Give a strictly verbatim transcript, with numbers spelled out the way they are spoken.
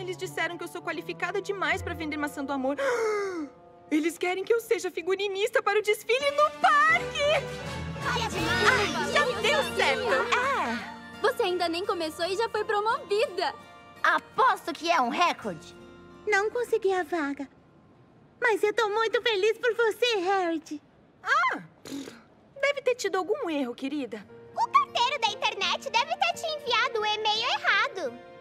eles disseram que eu sou qualificada demais pra vender maçã do amor. Eles querem que eu seja figurinista para o desfile no parque! Ah, já deu certo! É. Você ainda nem começou e já foi promovida. Aposto que é um recorde. Não consegui a vaga. Mas eu tô muito feliz por você, Harriet. Ah, deve ter tido algum erro, querida. O carteiro da internet deve ter te enviado o e-mail errado.